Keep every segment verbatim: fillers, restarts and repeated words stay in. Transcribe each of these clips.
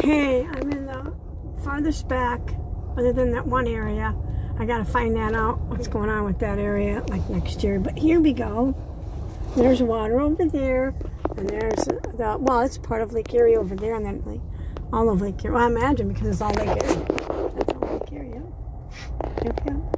Okay, I'm in the farthest back, other than that one area. I gotta find that out, what's going on with that area, like next year. But here we go. There's water over there, and there's the, well, it's part of Lake Erie over there, and then like all of Lake Erie. Well, I imagine because it's all Lake Erie. That's all Lake Erie, yeah. Here we go.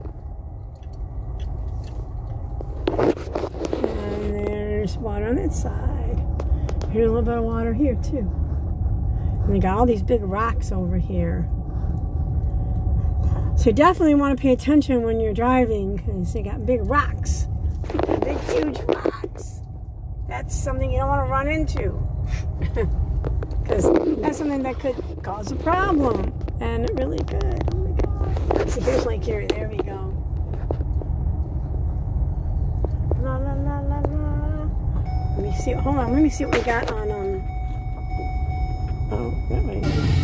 And there's water on that side. Here's a little bit of water here, too. And they got all these big rocks over here. So you definitely want to pay attention when you're driving because they got big rocks. Big, huge rocks. That's something you don't want to run into. Because that's something that could cause a problem. And it really could. Oh my God. So here's Lake Erie. There we go. La la la la la. Let me see. Hold on. Let me see what we got on. Um. Oh, that way.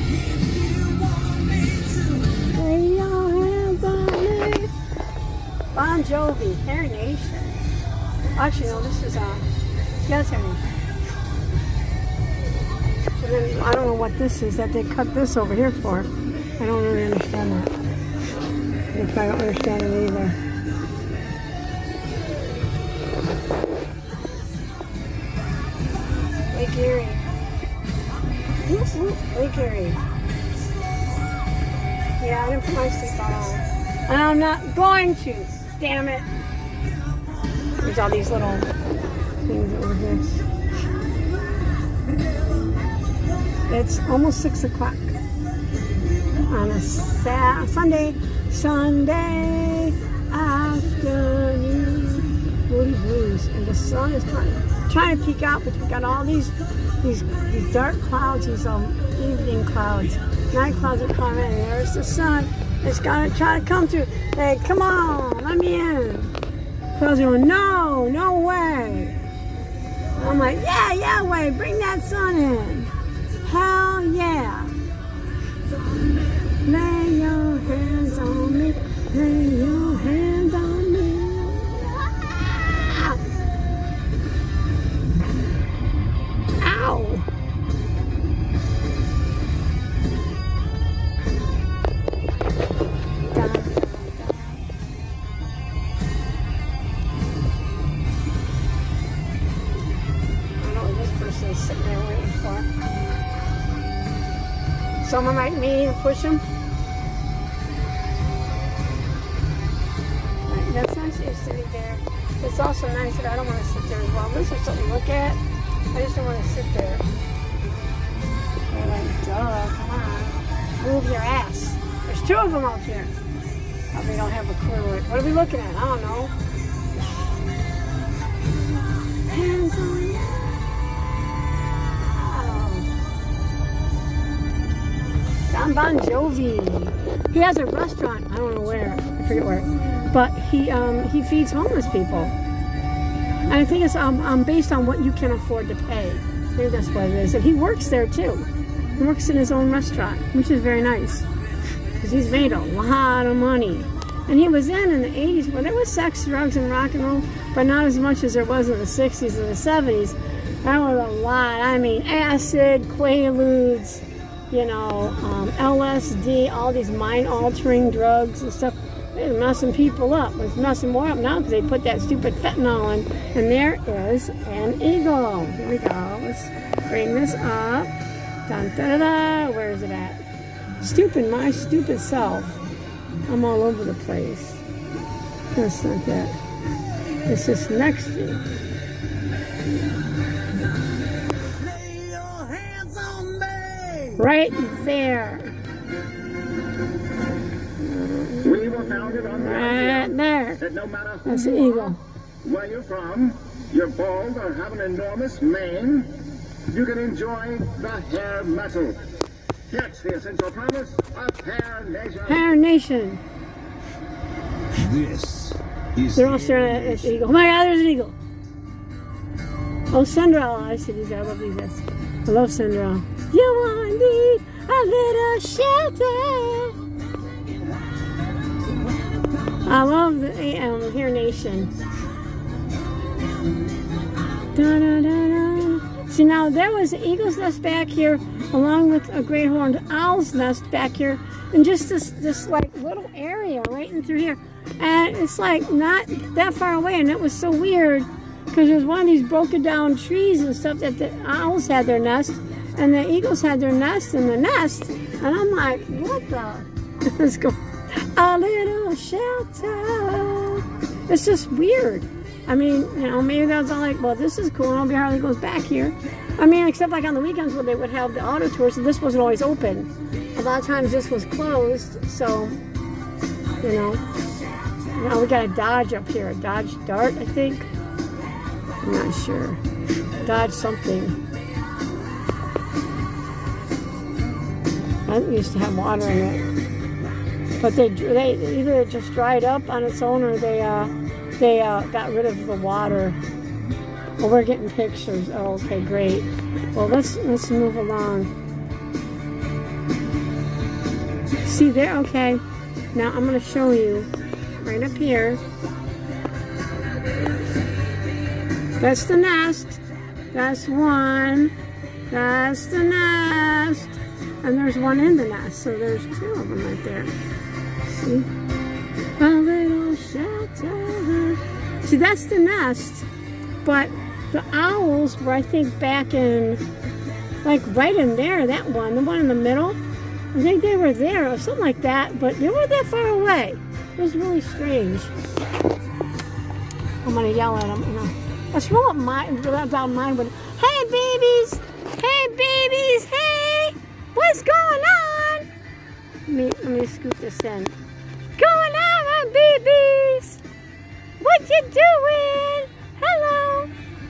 Lay your hands on me. Bon Jovi, Hair Nation. Actually, no. This is uh. Yes, Hair Nation. And then I don't know what this is that they cut this over here for. I don't really understand that. If I don't understand it either. Lake Erie. Whoop, whoop, Lake Erie. Yeah, I didn't put my seatbelt on. And I'm not going to. Damn it. There's all these little things over here. It's almost six o'clock on a sa Sunday, Sunday afternoon. Woody blues, and the sun is trying trying to peek out, but we got all these these these dark clouds, these um evening clouds, night clouds are coming, and there's the sun. It's gotta try to come through. Hey, come on, let me in. Clouds are going, no, no way. I'm like, yeah, yeah, way, bring that sun in. Hell yeah. Lay your hands on me. Lay your hands on me. Ah! Ow. Da, da, da. I don't know what this person is sitting there waiting for. Someone like me to push him. Right, that's nice you're sitting there. It's also nice that I don't want to sit there as well. This is something to look at. I just don't want to sit there. They're like, duh, come on. Move your ass. There's two of them up here. Probably don't have a clue. What are we looking at? I don't know. Hands on you. Bon Jovi. He has a restaurant. I don't know where. I forget where. But he um, he feeds homeless people. And I think it's um, um based on what you can afford to pay. I think that's what it is. And he works there too. He works in his own restaurant, which is very nice. Because he's made a lot of money. And he was in in the eighties where there was sex, drugs, and rock and roll, but not as much as there was in the sixties and the seventies. That was a lot. I mean, acid, Quaaludes, you know, um, L S D, all these mind-altering drugs and stuff. They're messing people up. It's messing more up now because they put that stupid fentanyl in. And there is an eagle. Here we go. Let's bring this up. Dun, da, da, da. Where is it at? Stupid, my stupid self. I'm all over the place. That's not that. It's this next thing. Right there. We were founded on the right there. That no matter who That's the you eagle. Are, where you're from, you're bald or have an enormous mane, you can enjoy the hair metal. That's the essential promise of Hair Nation. Hair Nation. This is They're all staring at the eagle. Oh my God, there's an eagle. Oh, Cinderella. I see these guys. I love these guys. I love Cinderella. You want need a little shelter. I love the um, Hair Nation. Da, da, da, da. See, now there was an eagle's nest back here, along with a great horned owl's nest back here, and just this, this like little area right in through here. And it's like not that far away, and it was so weird because there's one of these broken down trees and stuff that the owls had their nest, and the eagles had their nest in the nest. And I'm like, what the? Let's go. A little shelter. It's just weird. I mean, you know, maybe that was all like, well, this is cool. Nobody hardly goes back here. I mean, except like on the weekends where they would have the auto tours, and this wasn't always open. A lot of times this was closed, so, you know. Now we got a Dodge up here, a Dodge Dart, I think. I'm not sure. Dodge something. That used to have water in it. But they, they either it just dried up on its own, or they, uh, they uh, got rid of the water. Well, we're getting pictures. Oh, okay, great. Well, let's let's move along. See there? Okay. Now I'm going to show you right up here. That's the nest. That's one. That's the nest. And there's one in the nest. So there's two of them right there. See? A little shelter. See, that's the nest. But the owls were, I think, back in, like, right in there, that one. The one in the middle. I think they were there or something like that. But they weren't that far away. It was really strange. I'm going to yell at them, you know. Let's roll up my, down mine with, hey, babies! Hey, babies! Hey! What's going on? Let me, let me scoot this in. Going on, my babies? What you doing? Hello.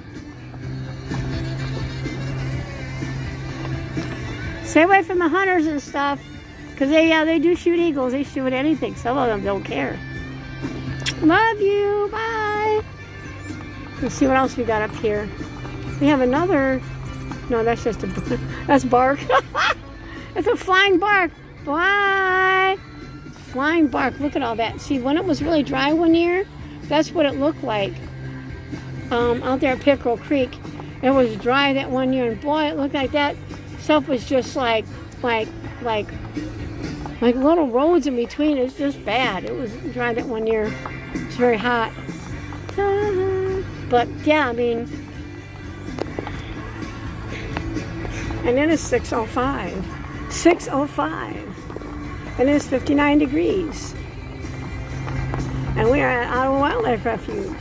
Stay away from the hunters and stuff, because they, uh, they do shoot eagles. They shoot anything. Some of them don't care. Love you. Bye. Let's see what else we got up here. We have another. No, that's just a. That's bark. It's a flying bark. Bye. Flying bark. Look at all that. See, when it was really dry one year, that's what it looked like. Um, out there at Pickerel Creek, it was dry that one year, and boy, it looked like that stuff was just like, like, like, like little roads in between. It's just bad. It was dry that one year. It's very hot. But yeah, I mean, and it is six oh five. six oh five. And it is fifty-nine degrees. And we are at Ottawa Wildlife Refuge.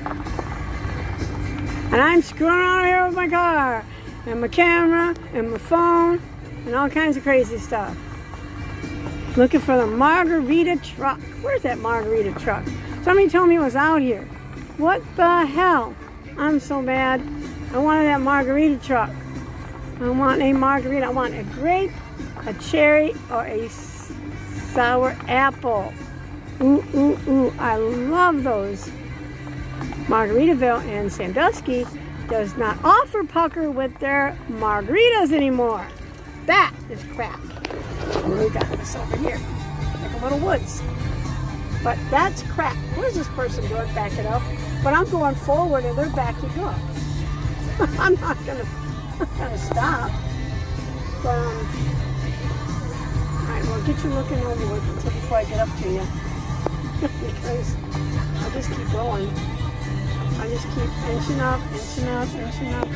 And I'm screwing around here with my car, and my camera, and my phone, and all kinds of crazy stuff. Looking for the margarita truck. Where's that margarita truck? Somebody told me it was out here. What the hell? I'm so bad. I wanted that margarita truck. I want a margarita. I want a grape, a cherry, or a sour apple. Ooh, ooh, ooh. I love those. Margaritaville and Sandusky does not offer pucker with their margaritas anymore. That is crap. And we got this over here, like a little woods. But that's crap. What is this person doing? Back it up. But I'm going forward and they're backing up. I'm not gonna, gonna stop. But, um, all right, well, get you looking over until before I get up to you. Because I just keep going. I just keep inching up, inching up, inching up.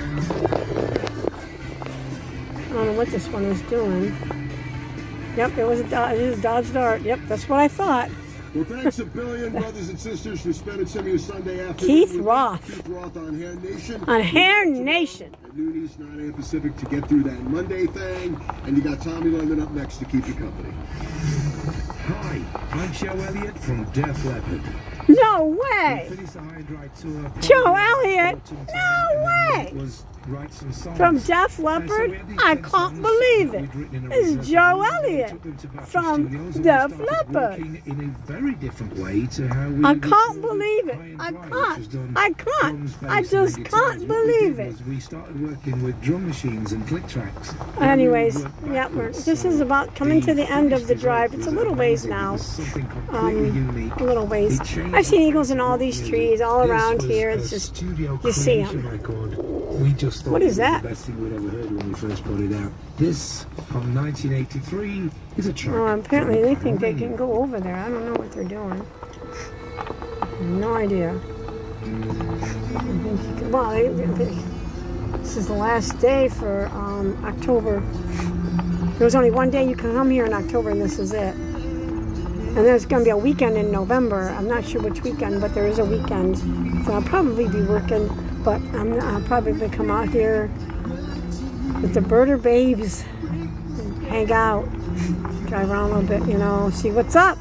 I don't know what this one is doing. Yep, it was a Dodge, it is a Dodge Dart. Yep, that's what I thought. Well, thanks a billion, brothers and sisters, for spending some of your Sunday afternoon. Keith Roth. Keith Roth on Hair Nation. On Hair Nation. At noon East, nine A M Pacific to get through that Monday thing. And you got Tommy London up next to keep you company. Hi, I'm Joe Elliott from Def Leppard. No way! Tour, Joe Elliott? No way! Was write some songs. From Def Leppard? Uh, so I can't believe it. It's Joe Elliott from Def Leppard. In a very different way to how we I can't believe it. I can't. I can't. I just can't believe it. We started working with drum machines and click tracks. Anyways, yeah, we're, this is about coming to the end of the drive. It's a little ways now. Um, a little ways. I've seen eagles in all these trees all around here. It's just, you see them. We just thought What is it was that? the best thing we'd ever heard when we first brought it out. This, from nineteen eighty-three, is a track. Well, apparently they think they can go over there. I don't know what they're doing. No idea. I think you can, well, they, they, this is the last day for um, October. There was only one day you can come here in October, and this is it. And there's going to be a weekend in November. I'm not sure which weekend, but there is a weekend. So I'll probably be working, but I'm, I'll probably come out here with the birder babes and hang out, drive around a little bit, you know, see what's up.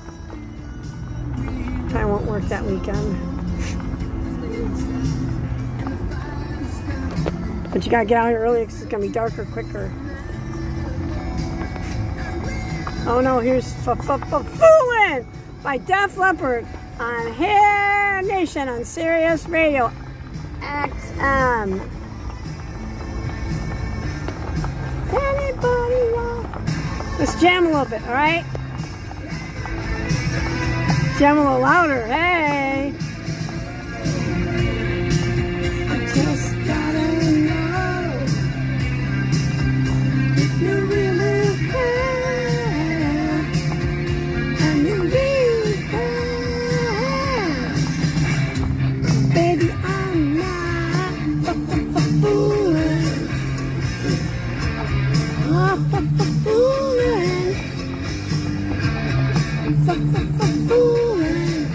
I won't work that weekend. But you got to get out here early because it's going to be darker quicker. Oh no, here's F-F-F-Foolin' by Def Leppard on Hair Nation on Sirius Radio X M. Anybody want? Let's jam a little bit, alright? Jam a little louder, hey! I just gotta know if you really care, and you really care. Baby, I'm not f-f-f-fooling. Oh, f-f-f-fooling. F-f-f-fooling.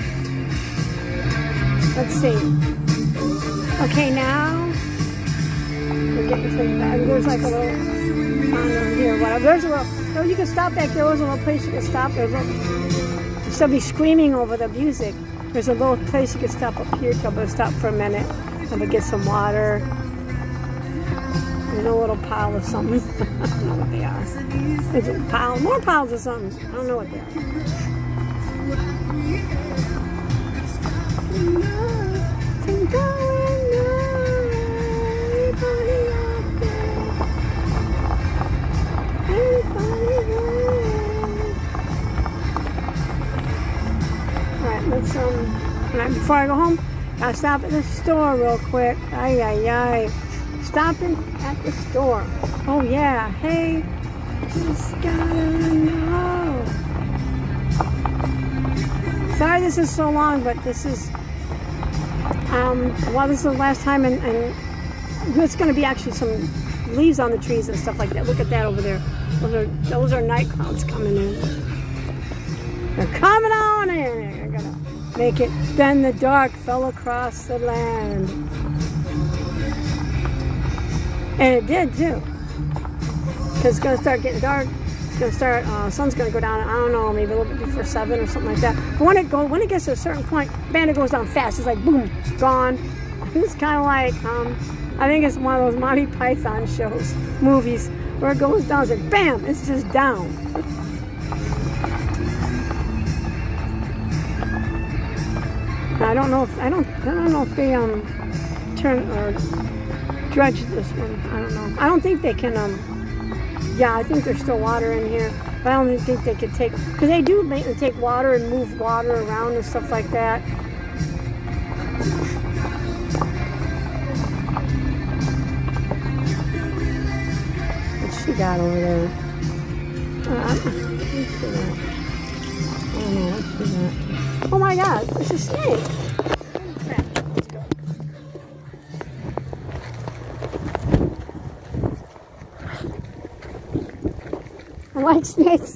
Let's see. Okay, now we're getting to the back. There's like a little pond over here. Whatever. There's a little. Oh, you can stop back there. There's a little place you can stop. There's a, there's somebody screaming over the music. There's a little place you can stop up here. I'm gonna stop for a minute. I'm gonna get some water. There's a little pile of something. I don't know what they are. There's a pile, more piles of something. I don't know what they are. Alright, let's um right, before I go home, I'll stop at the store real quick. Ay ay ay. Stopping at the store. Oh yeah, hey, just gotta know. Sorry this is so long, but this is um well this is the last time, and, and it's gonna be actually some leaves on the trees and stuff like that. Look at that over there. Those are those are night clouds coming in. They're coming on in. They're gonna make it. Then the dark fell across the land. And it did too. Because it's gonna start getting dark. It's gonna start. Uh, sun's gonna go down. I don't know, maybe a little bit before seven or something like that. But when it go, when it gets to a certain point, man, it goes down fast. It's like boom, gone. It's kind of like um, I think it's one of those Monty Python shows, movies, where it goes down. It's like bam, it's just down. I don't know if I don't I don't know if they um turn or dredge this one. I don't know. I don't think they can um yeah, I think there's still water in here, but I don't think they could take, because they do make, take water and move water around and stuff like that. What's she got over there? Uh, what's she got? I don't know, what's she got? Oh my god, it's a snake! Crap, let's go. I like snakes.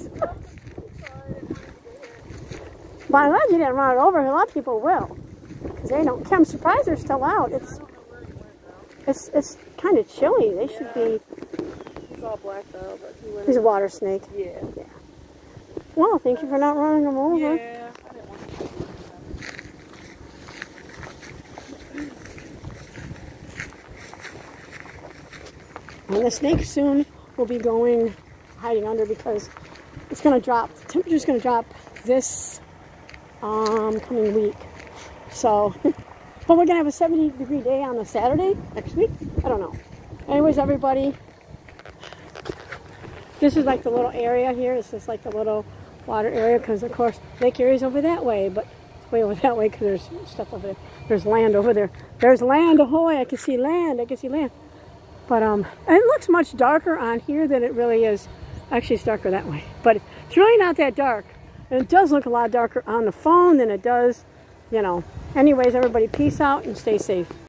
But I'm glad you didn't run it over. A lot of people will, because they don't. I'm surprised they're still out. It's it's it's kind of chilly. They should be. It's all black though, but he went. He's a water snake. Yeah. Yeah. Well, thank you for not running them over. Yeah. I didn't want to. And the snake soon will be going hiding under, because it's going to drop. The temperature's going to drop this um, coming week. So, but we're going to have a seventy degree day on a Saturday next week. I don't know. Anyways, everybody, this is like the little area here. This is like the little water area, because of course Lake Erie's over that way, but it's way over that way because there's stuff over there. There's land over there. There's land, ahoy! I can see land. I can see land. But um, and it looks much darker on here than it really is. Actually, it's darker that way. But it's really not that dark. And it does look a lot darker on the phone than it does, you know. Anyways, everybody peace out and stay safe.